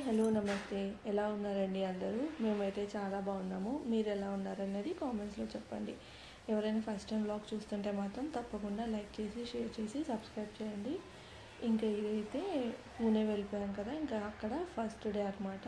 Hello నమస్తే. ఎలా ఉన్నారండి అందరూ? మేమైతే చాలా బాగున్నాము. మీరు ఎలా ఉన్నారనేది కామెంట్స్లో చెప్పండి. ఎవరైనా ఫస్ట్ టైం వ్లాగ్ చూస్తుంటే మాత్రం తప్పకుండా లైక్ చేసి షేర్ చేసి సబ్స్క్రైబ్ చేయండి. ఇంకా ఇదైతే పూణే వెళ్ళిపోయాం కదా, ఇంకా అక్కడ ఫస్ట్ డే అనమాట.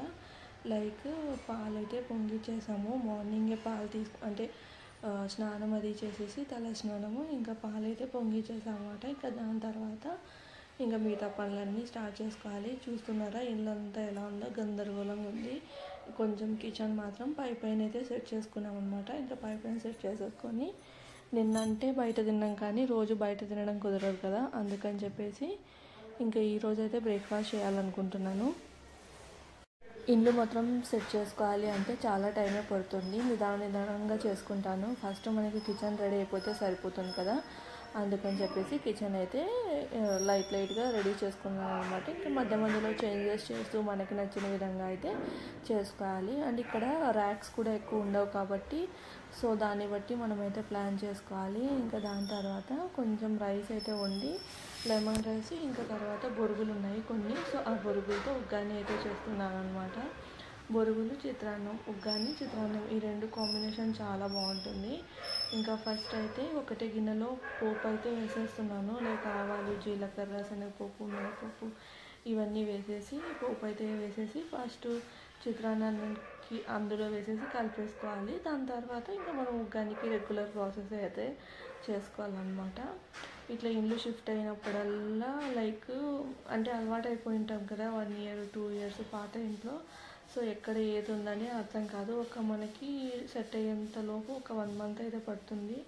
పాలైతే పొంగిచ్చేసాము. మార్నింగే పాలు స్నానం అది చేసేసి తల స్నానము ఇంకా పాలైతే పొంగిచ్చేసాము అనమాట. ఇంకా దాని తర్వాత ఇంకా మిగతా పనులన్నీ స్టార్ట్ చేసుకోవాలి. చూస్తున్నారా ఇల్లంతా ఎలా ఉందో, గందరగోళంగా ఉంది. కొంచెం కిచెన్ మాత్రం పైన అయితే సెట్ చేసుకున్నాం అనమాట. ఇంకా పైన సెట్ చేసేసుకొని నిన్నంటే బయట తిన్నాం, కానీ రోజు బయట తినడం కుదరదు కదా, అందుకని చెప్పేసి ఇంకా ఈరోజు అయితే బ్రేక్ఫాస్ట్ చేయాలనుకుంటున్నాను. ఇల్లు మొత్తం సెట్ చేసుకోవాలి అంటే చాలా టైమే పడుతుంది. నిదానంగా చేసుకుంటాను. ఫస్ట్ మనకి కిచెన్ రెడీ అయిపోతే సరిపోతుంది కదా, అందుకని చెప్పేసి కిచెన్ అయితే లైట్గా రెడీ చేసుకున్నాను అనమాట. ఇంకా మధ్యలో చేంజెస్ చేస్తూ మనకి నచ్చిన విధంగా అయితే చేసుకోవాలి. అండ్ ఇక్కడ ర్యాక్స్ కూడా ఎక్కువ ఉండవు కాబట్టి సో దాన్ని బట్టి మనమైతే ప్లాన్ చేసుకోవాలి. ఇంకా దాని తర్వాత కొంచెం రైస్ అయితే వండి, లెమన్ రైస్, ఇంకా తర్వాత బొరుగులు ఉన్నాయి కొన్ని, సో ఆ బొరుగులతో ఉగ్గాని అయితే చేస్తున్నాను అనమాట. బొరుగులు, చిత్రాన్నం, ఉగ్గాని, చిత్రాన్నం ఈ రెండు కాంబినేషన్ చాలా బాగుంటుంది. ఇంకా ఫస్ట్ అయితే ఒకటే గిన్నెలో పోపు అయితే వేసేస్తున్నాను. ఆవాలు, జీలకర్ర, శనగపప్పు, మినపప్పు ఇవన్నీ వేసేసి పోపు అయితే వేసేసి ఫస్ట్ చిత్రాన్నానికి అందులో వేసేసి కలిపేసుకోవాలి. దాని తర్వాత ఇంకా మనం ఉగ్గానికి రెగ్యులర్ ప్రాసెస్ అయితే చేసుకోవాలన్నమాట. ఇట్లా ఇల్లు షిఫ్ట్ అయినప్పుడల్లా అలవాటు అయిపోయి ఉంటాం కదా, 1 year 2 years పాత ఇంట్లో. సో ఎక్కడ ఏది ఉందని అర్థం కాదు. మనకి సెట్ అయ్యేంతలోపు ఒక 1 month అయితే పడుతుంది.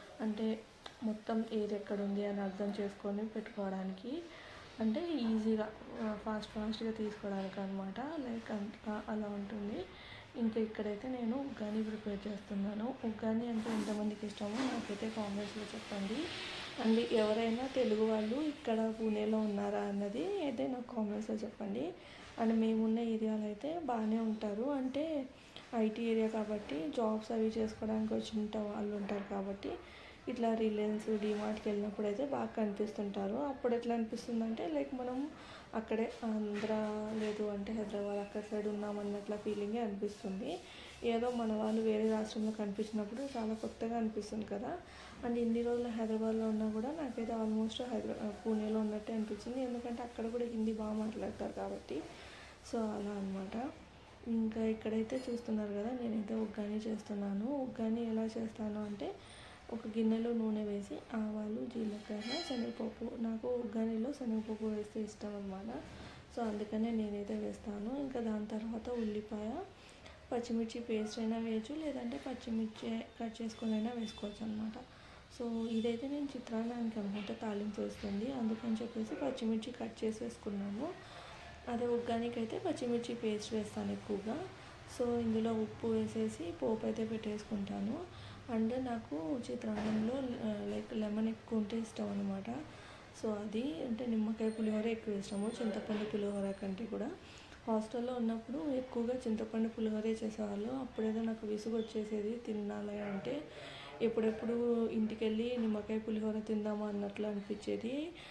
మొత్తం ఏది ఎక్కడ ఉంది అని అర్థం చేసుకొని పెట్టుకోవడానికి, ఈజీగా ఫాస్ట్గా తీసుకోవడానికి అనమాట. అలా ఉంటుంది. ఇంకా ఇక్కడైతే నేను ఉగ్గాని ప్రిపేర్ చేస్తున్నాను. ఉగ్గాని అంటే ఎంతమందికి ఇష్టమో నాకైతే కామెంట్స్లో చెప్పండి. అండ్ ఎవరైనా తెలుగు వాళ్ళు ఇక్కడ పూణేలో ఉన్నారా అన్నది అయితే నాకు కామెంట్స్లో చెప్పండి. అండ్ మేమున్న ఏరియాలో అయితే బాగానే ఉంటారు. ఐటీ ఏరియా కాబట్టి జాబ్స్ అవి చేసుకోవడానికి వచ్చిన వాళ్ళు ఉంటారు కాబట్టి ఇట్లా రిలయన్స్, డిమార్ట్కి వెళ్ళినప్పుడు అయితే బాగా కనిపిస్తుంటారు. అప్పుడు ఎట్లా అనిపిస్తుందంటే మనం అక్కడే ఆంధ్ర లేదు హైదరాబాద్ అక్కడ సైడ్ ఉన్నామన్నట్ల ఫీలింగే అనిపిస్తుంది. ఏదో మన వాళ్ళు వేరే రాష్ట్రంలో కనిపించినప్పుడు చాలా కొత్తగా అనిపిస్తుంది కదా. అండ్ ఇన్ని రోజులు హైదరాబాద్లో ఉన్నా కూడా నాకైతే ఆల్మోస్ట్ పూణేలో ఉన్నట్టే అనిపించింది. ఎందుకంటే అక్కడ కూడా హిందీ బాగా మాట్లాడతారు కాబట్టి. సో అలా అనమాట. ఇంకా ఇక్కడైతే చూస్తున్నారు కదా, నేనైతే ఉగ్గాని చేస్తున్నాను. ఉగ్గాని ఎలా చేస్తాను అంటే, ఒక గిన్నెలో నూనె వేసి ఆవాలు, జీలకర్ర, శనగపప్పు, నాకు ఉగ్గానిలో శనగపప్పు వేస్తే ఇష్టం అనమాట. సో అందుకనే నేనైతే వేస్తాను. ఇంకా దాని తర్వాత ఉల్లిపాయ, పచ్చిమిర్చి పేస్ట్ అయినా వేయచ్చు, లేదంటే పచ్చిమిర్చి కట్ చేసుకొని అయినా వేసుకోవచ్చు అనమాట. సో ఇదైతే నేను చిత్రాన్నానికి అనమాట తాలింపు వేస్తుంది, అందుకని చెప్పేసి పచ్చిమిర్చి కట్ చేసి వేసుకున్నాను. అదే ఉగ్గానికి అయితే పచ్చిమిర్చి పేస్ట్ వేస్తాను ఎక్కువగా. సో ఇందులో ఉప్పు వేసేసి పోపు అయితే పెట్టేసుకుంటాను. అండ్ నాకు చిత్రాన్నంలో లెమన్ ఎక్కువ ఉంటే ఇష్టం అనమాట. సో అది నిమ్మకాయ పులిహోర ఎక్కువ ఇష్టము, చింతపండు పులిహోర కంటే కూడా. హాస్టల్లో ఉన్నప్పుడు ఎక్కువగా చింతపండు పులిహోరే చేసేవాళ్ళు. అప్పుడేదో నాకు విసుగు వచ్చేసేది తినాలి అంటే. ఎప్పుడెప్పుడు ఇంటికి వెళ్ళి నిమ్మకాయ పులిహోర తిందామా అన్నట్లు అనిపించేది.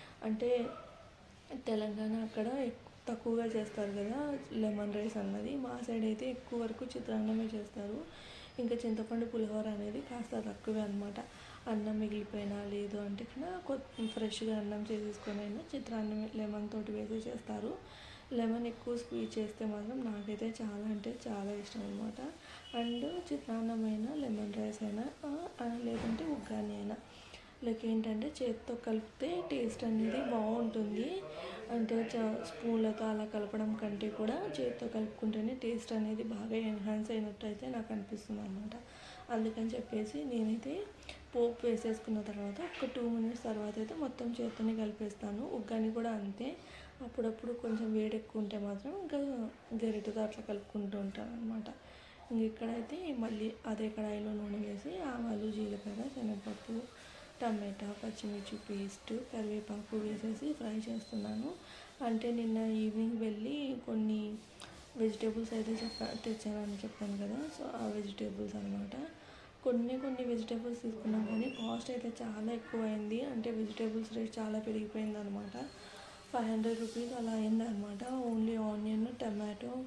తెలంగాణ అక్కడ తక్కువగా చేస్తారు కదా లెమన్ రైస్ అన్నది. మా సైడ్ అయితే ఎక్కువ వరకు చిత్రాన్నమే చేస్తారు. ఇంకా చింతపండు పులిహోర అనేది కాస్త తక్కువే అనమాట. అన్నం మిగిలిపోయినా లేదు ఫ్రెష్గా అన్నం చేసేసుకొని అయినా చిత్రాన్నం లెమన్ తోటి వేసి చేస్తారు. లెమన్ ఎక్కువ స్క్వీజ్ చేస్తే మాత్రం నాకైతే చాలా ఇష్టం అనమాట. అండ్ చిత్రాన్నం అయినా, లెమన్ రైస్ అయినా, లేదంటే ఉగ్గాని అయినా ఏంటంటే చేతితో కలిపితే టేస్ట్ అనేది బాగుంటుంది. స్పూన్లతో అలా కలపడం కంటే కూడా చేతితో కలుపుకుంటేనే టేస్ట్ అనేది బాగా ఎన్హాన్స్ అయినట్టు అయితే నాకు అనిపిస్తుంది అనమాట. అందుకని చెప్పేసి నేనైతే పోపు వేసేసుకున్న తర్వాత ఒక 2 minutes తర్వాత అయితే మొత్తం చేత్తోనే కలిపేస్తాను. ఉగ్గాని కూడా అంతే. అప్పుడప్పుడు కొంచెం వేడి ఎక్కువ ఉంటే మాత్రం ఇంకా గరిటెతో అట్లా కలుపుకుంటూ ఉంటాను అనమాట. ఇక్కడైతే మళ్ళీ అదే కడాయిలో నూనె వేసి ఆవాలు, జీలకర్ర, శనగపప్పు, టమాటా, పచ్చిమిర్చి పేస్ట్, కరివేపాకు వేసేసి ఫ్రై చేస్తున్నాను. నిన్న ఈవినింగ్ వెళ్ళి కొన్ని వెజిటేబుల్స్ అయితే తెచ్చానని చెప్పాను కదా, సో ఆ వెజిటేబుల్స్ అనమాట. కొన్ని వెజిటేబుల్స్ తీసుకున్నాం, కానీ కాస్ట్ అయితే చాలా ఎక్కువ అయింది. వెజిటేబుల్స్ రేట్ చాలా పెరిగిపోయింది అనమాట. 500 rupees అలా అయిందనమాట. ఓన్లీ ఆనియన్, టమాటో,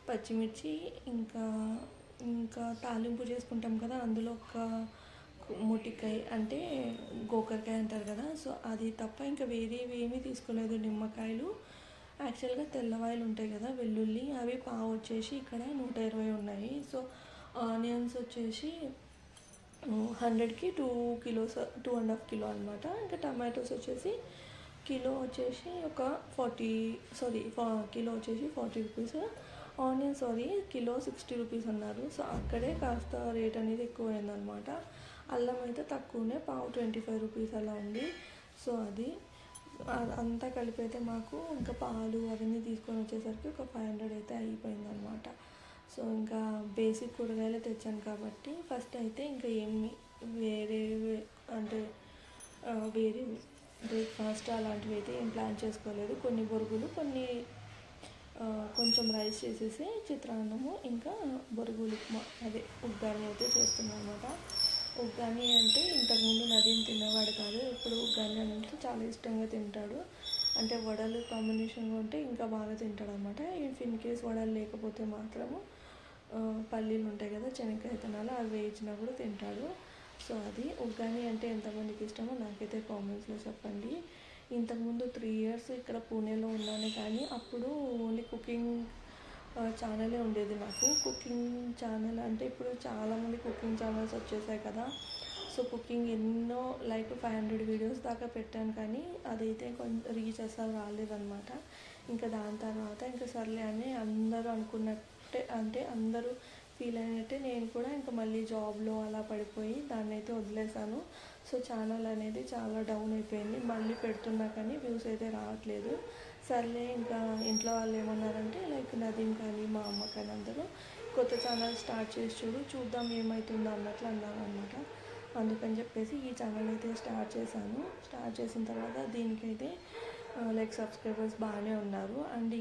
పచ్చిమిర్చి, ఇంకా ఇంకా తాలింపు చేసుకుంటాం కదా, అందులో ఒక మొటికాయ అంటే గోకరకాయ అంటారు కదా, సో అది తప్ప ఇంకా వేరేవి ఏమీ తీసుకోలేదు. నిమ్మకాయలు, యాక్చువల్గా తెల్లవాయలు ఉంటాయి కదా వెల్లుల్లి, అవి పావు వచ్చేసి ఇక్కడ 120 ఉన్నాయి. సో ఆనియన్స్ వచ్చేసి 100కి 2 కిలోస్, 2.5 కిలో అనమాట. ఇంకా టమాటోస్ వచ్చేసి కిలో వచ్చేసి ఒక 40, కిలో వచ్చేసి 40 రూపీస్. ఆనియన్స్ కిలో 60 రూపీస్ అన్నారు. సో అక్కడే కాస్త రేట్ అనేది ఎక్కువైందనమాట. అల్లం అయితే తక్కువనే, పావు 25 రూపీస్ అలా ఉంది. సో అది అంతా కలిపి అయితే మాకు ఇంకా పాలు అవన్నీ తీసుకొని వచ్చేసరికి ఒక 500 అయితే అయిపోయిందనమాట. సో ఇంకా బేసిక్ కూరగాయలు తెచ్చాను కాబట్టి ఫస్ట్ అయితే ఇంకా ఏమి వేరే అంటే వేరే బ్రేక్ఫాస్ట్ అలాంటివి అయితే ఏం ప్లాన్ చేసుకోలేదు. కొన్ని బొరుగులు, కొంచెం రైస్ చేసేసి చిత్రాన్నము, ఇంకా బొరుగులు ఉప్మా, అదే ఉగ్గాని అయితే చేస్తున్నాను అనమాట. ఉగ్గాని అంటే ఇంతకుముందు నదీం తినేవాడు కాదు, ఇప్పుడు ఉగ్గాని అంటే చాలా ఇష్టంగా తింటాడు. అంటే వడలు కాంబినేషన్గా ఉంటే ఇంకా బాగా తింటాడు అనమాట. ఇఫ్ ఇన్ కేస్ వడలు లేకపోతే మాత్రము పల్లీలు ఉంటాయి కదా, శనగకాయ విత్తనాలు, అవి వేయించినా కూడా తింటాడు. సో అది ఉగ్గాని అంటే ఎంతమందికి ఇష్టమో నాకైతే కామెంట్స్లో చెప్పండి. ఇంతకుముందు 3 years ఇక్కడ పూణేలో ఉన్నాను, కానీ అప్పుడు ఓన్లీ కుకింగ్ ఛానలే ఉండేది నాకు. కుకింగ్ ఛానల్ అంటే ఇప్పుడు చాలామంది కుకింగ్ ఛానల్స్ వచ్చేసాయి కదా, సో కుకింగ్ ఎన్నో లైక్ 500 వీడియోస్ దాకా పెట్టాను, కానీ అదైతే కొంచెం రీచ్ అసలు రాలేదన్నమాట. ఇంకా దాని తర్వాత ఇంకా సర్లే అని అందరూ అనుకున్నట్టే, అంటే అందరూ ఫీల్ అయినట్టే నేను కూడా ఇంకా మళ్ళీ జాబ్లో అలా పడిపోయి దాన్ని అయితే వదిలేసాను. సో ఛానల్ అనేది చాలా డౌన్ అయిపోయింది. మళ్ళీ పెడుతున్నా కానీ వ్యూస్ అయితే రావట్లేదు. సర్లే ఇంకా ఇంట్లో వాళ్ళు ఏమన్నారంటే లైక్ నదీం కానీ మా అమ్మ కానీ అందరూ కొత్త ఛానల్ స్టార్ట్ చేసి చూద్దాం ఏమవుతుందో అన్నట్లు అన్నారు అనమాట. అందుకని చెప్పేసి ఈ ఛానల్ అయితే స్టార్ట్ చేశాను. స్టార్ట్ చేసిన తర్వాత దీనికైతే లైక్ సబ్స్క్రైబర్స్ బాగానే ఉన్నారు. అండ్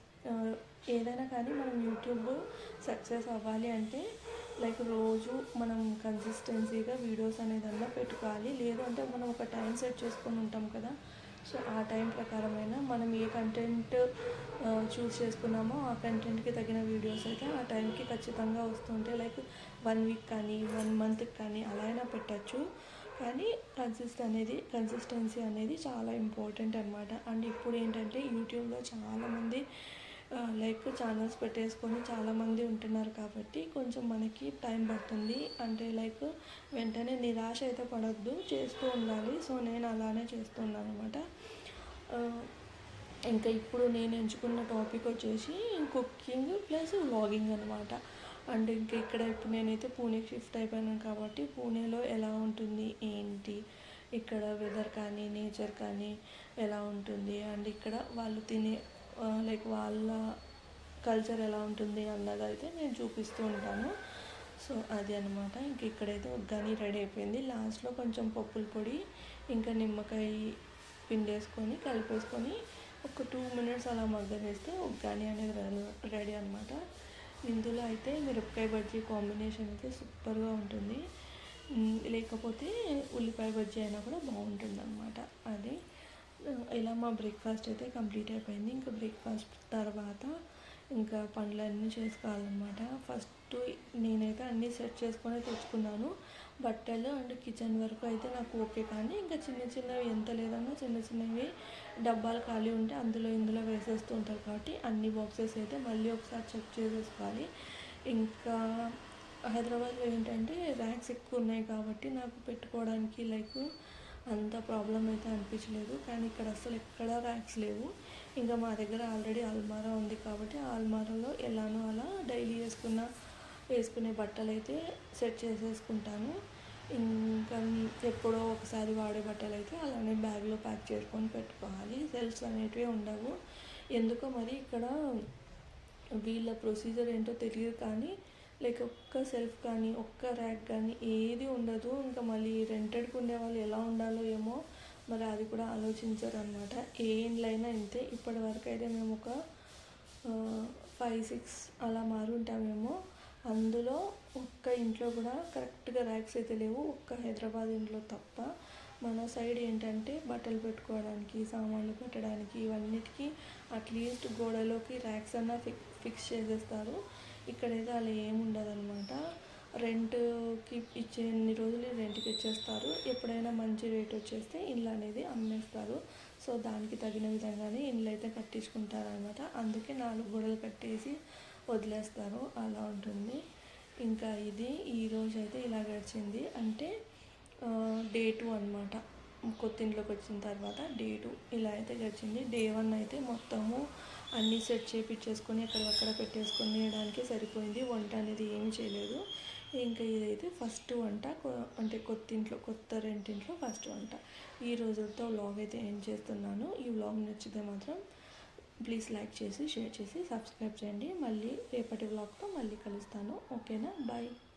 ఏదైనా కానీ మనం యూట్యూబ్ సక్సెస్ అవ్వాలి అంటే లైక్ రోజు మనం కన్సిస్టెన్సీగా వీడియోస్ అనేదన్నా పెట్టుకోవాలి. లేదు అంటే మనం ఒక టైం సెట్ చేసుకొని ఉంటాం కదా, సో ఆ టైం ప్రకారమైన మనం ఏ కంటెంట్ చూస్ చేసుకున్నామో ఆ కంటెంట్కి తగిన వీడియోస్ అయితే ఆ టైంకి ఖచ్చితంగా వస్తుంటే లైక్ 1 week కానీ 1 month కానీ అలా అయినా పెట్టచ్చు. కానీ కన్సిస్టెన్సీ అనేది చాలా ఇంపార్టెంట్ అనమాట. అండ్ ఇప్పుడు ఏంటంటే యూట్యూబ్లో చాలామంది లైక్ ఛానల్స్ పెట్టేసుకొని చాలామంది ఉంటున్నారు కాబట్టి కొంచెం మనకి టైం పడుతుంది. అంటే లైక్ వెంటనే నిరాశ అయితే పడొద్దు, చేస్తూ ఉండాలి. సో నేను అలానే చేస్తున్నాను అనమాట. ఇంకా ఇప్పుడు నేను ఎంచుకున్న టాపిక్ వచ్చేసి కుకింగ్ ప్లస్ వ్లాగింగ్ అనమాట. అండ్ ఇంకా ఇక్కడ ఇప్పుడు నేనైతే పూణేకి షిఫ్ట్ అయిపోయాను కాబట్టి పూణేలో ఎలా ఉంటుంది ఏంటి, ఇక్కడ వెదర్ కానీ నేచర్ కానీ ఎలా ఉంటుంది, అండ్ ఇక్కడ వాళ్ళు తినే లైక్ వాళ్ళ కల్చర్ ఎలా ఉంటుంది అన్నది అయితే నేను చూపిస్తూ ఉంటాను. సో అది అనమాట. ఇంక ఇక్కడైతే ఉగ్గాని రెడీ అయిపోయింది. లాస్ట్లో కొంచెం పప్పుల పొడి ఇంకా నిమ్మకాయ పిండేసుకొని కలిపేసుకొని ఒక 2 minutes అలా మగ్గనిస్తే ఉగ్గాని అనేది రెడీ అనమాట. ఇందులో అయితే మిరపకాయ బజ్జీ కాంబినేషన్ అయితే సూపర్గా ఉంటుంది, లేకపోతే ఉల్లిపాయ బజ్జీ అయినా కూడా బాగుంటుంది అనమాట. అది ఇలా మా బ్రేక్ఫాస్ట్ అయితే కంప్లీట్ అయిపోయింది. ఇంకా బ్రేక్ఫాస్ట్ తర్వాత ఇంకా పనులన్నీ చేసుకోవాలన్నమాట. ఫస్ట్ నేనైతే అన్నీ సెట్ చేసుకొని తెచ్చుకున్నాను. బట్టలు అండ్ కిచెన్ వరకు అయితే నాకు ఓకే, కానీ ఇంకా చిన్నవి ఎంత లేదన్నా చిన్నవి డబ్బాలు ఖాళీ ఉంటే ఇందులో వేసేస్తూ ఉంటారు కాబట్టి అన్ని బాక్సెస్ అయితే మళ్ళీ ఒకసారి చెక్ చేసేసుకోవాలి. ఇంకా హైదరాబాద్లో ఏంటంటే ర్యాక్స్ ఎక్కువ ఉన్నాయి కాబట్టి నాకు పెట్టుకోవడానికి లైక్ అంత ప్రాబ్లం అయితే అనిపించలేదు, కానీ ఇక్కడ అసలు ఎక్కడ ర్యాక్స్ లేవు. ఇంకా మా దగ్గర ఆల్రెడీ అల్మారా ఉంది కాబట్టి ఆ అల్మారాలో ఎలానో అలా డైలీ వేసుకునే బట్టలు అయితే సెట్ చేసేసుకుంటాను. ఇంకా ఎప్పుడో ఒకసారి వాడే బట్టలు అయితే అలానే బ్యాగ్లో ప్యాక్ చేసుకొని పెట్టుకోవాలి. సెల్ఫ్స్ అనేటివి ఉండవు. ఎందుకో మరి ఇక్కడ వీళ్ళ ప్రొసీజర్ ఏంటో తెలియదు, కానీ లైక్ ఒక్క సెల్ఫ్ కానీ ఒక్క ర్యాక్ కానీ ఏది ఉండదు. ఇంకా మళ్ళీ రెంటెడ్కి ఉండే వాళ్ళు ఎలా ఉండాలో ఏమో మరి అది కూడా ఆలోచించారు అనమాట. ఏ ఇండ్లు అయినా ఇంతే. ఇప్పటి వరకు అయితే మేము ఒక 5-6 అలా మారుంటామేమో. అందులో ఒక్క ఇంట్లో కూడా కరెక్ట్గా ర్యాక్స్ అయితే లేవు, ఒక్క హైదరాబాద్ ఇంట్లో తప్ప. మన సైడ్ ఏంటంటే బట్టలు పెట్టుకోవడానికి, సామాన్లు పెట్టడానికి, ఇవన్నిటికీ అట్లీస్ట్ గోడలోకి ర్యాక్స్ అన్న ఫిక్స్ చేసేస్తారు. ఇక్కడైతే అలా ఏముండదన్నమాట. రెంట్కి ఇచ్చేన్ని రోజులు రెంట్కి ఇచ్చేస్తారు. ఎప్పుడైనా మంచి రేట్ వచ్చేస్తే ఇల్లు అనేది అమ్మేస్తారు. సో దానికి తగిన విధంగానే ఇల్లు అయితే కట్టించుకుంటారనమాట. అందుకే 4 గోడలు కట్టేసి వదిలేస్తారు, అలా ఉంటుంది. ఇంకా ఇది ఈరోజు అయితే ఇలా గడిచింది. అంటే డే 2 అనమాట. కొత్త ఇంట్లోకి వచ్చిన తర్వాత డే 2 ఇలా అయితే గడిచింది. డే 1 అయితే మొత్తము అన్నీ సెట్ చేయించేసుకొని ఎక్కడక్కడ పెట్టేసుకొని తినడానికి సరిపోయింది. వంట అనేది ఏమీ చేయలేదు. ఇంకా ఇదైతే ఫస్ట్ వంట, అంటే కొత్త రెంటింట్లో ఫస్ట్ వంట. ఈ రోజుతో వ్లాగ్ అయితే ఎండ్ చేస్తున్నాను. ఈ వ్లాగ్ నచ్చితే మాత్రం ప్లీజ్ లైక్ చేసి, షేర్ చేసి, సబ్స్క్రైబ్ చేయండి. మళ్ళీ రేపటి వ్లాగ్తో మళ్ళీ కలుస్తాను. ఓకేనా? బాయ్.